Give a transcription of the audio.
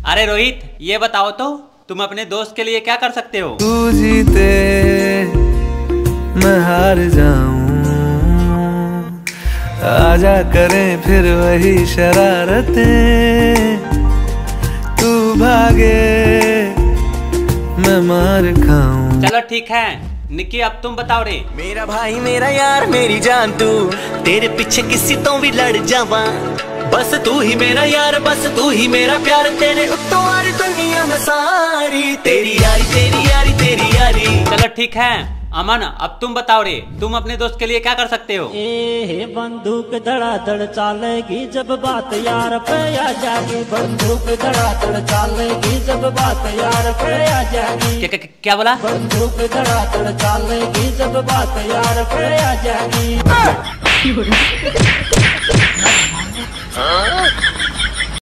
अरे रोहित, ये बताओ तो तुम अपने दोस्त के लिए क्या कर सकते हो? तू जीते मैं हार जाऊं, आजा करें फिर वही शरारतें, तू भागे मैं मार खाऊं। चलो ठीक है निक्की, अब तुम बताओ रे। मेरा भाई मेरा यार मेरी जान तू, तेरे पीछे किसी तो भी लड़ जावा, बस तू ही मेरा यार, बस तू ही मेरा प्यार, तेरे उत्तों और दुनिया में सारी तेरी यारी तेरी यारी तेरी यारी। चलो ठीक है अमन, अब तुम बताओ रे, तुम अपने दोस्त के लिए क्या कर सकते हो? ए बंदूक धड़ाधड़ चालेगी जब बात यार पे आ जाएगी, बंदूक धड़ाधड़ चालेगी जब बात यार पे आ जाएगी। क्या बोला? बंदूक धड़ाधड़ चालेगी जब बात यार पे आ जाएगी।